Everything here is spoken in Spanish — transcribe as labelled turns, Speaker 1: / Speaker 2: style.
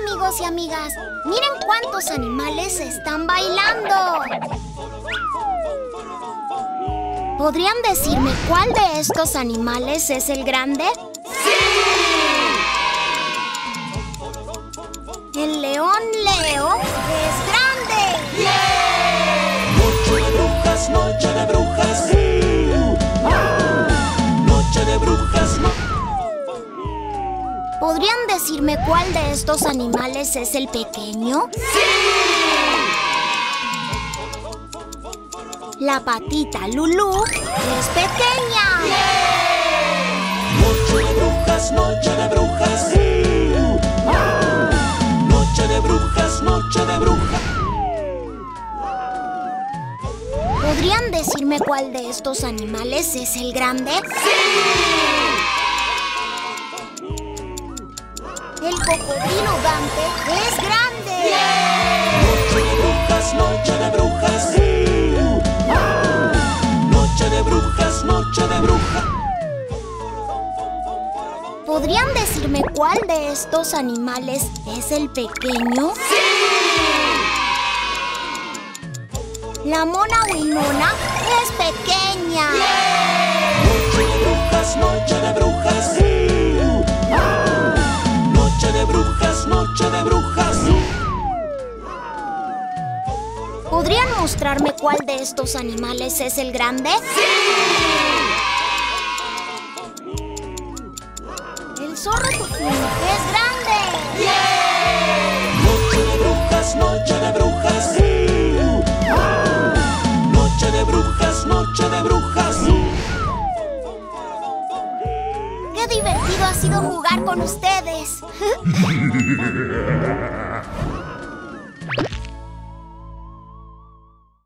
Speaker 1: amigos y amigas. Miren cuántos animales están bailando. ¿Podrían decirme cuál de estos animales es el grande? El león Leo es grande.
Speaker 2: Noche de brujas, noche de brujas. Noche de brujas.
Speaker 1: ¿Podrían decirme cuál de estos animales es el pequeño? La patita Lulú es pequeña.
Speaker 2: Noche de brujas, noche de brujas. Noche de brujas, noche de brujas.
Speaker 1: ¿Podrían decirme cuál de estos animales es el grande? El cocodrilo Dante es grande.
Speaker 2: Noche de brujas, noche de brujas. Noche de brujas, noche de brujas.
Speaker 1: ¿Podrían decirme cuál de estos animales es el pequeño? La mona Winona es pequeña.
Speaker 2: Noche de brujas, noche de brujas. Noche de brujas, noche de brujas.
Speaker 1: ¿Podrían mostrarme cuál de estos animales es el grande? El zorro tufín es grande.
Speaker 2: Noche de brujas, noche de brujas. Noche de brujas, noche de brujas.
Speaker 1: ¡Qué divertido ha sido jugar con ustedes!